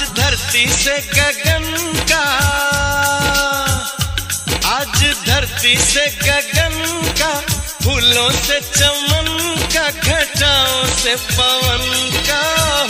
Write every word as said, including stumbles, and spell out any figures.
धरती से गगन का, आज धरती से गगन का, फूलों से चमन का, घटाओं से पवन का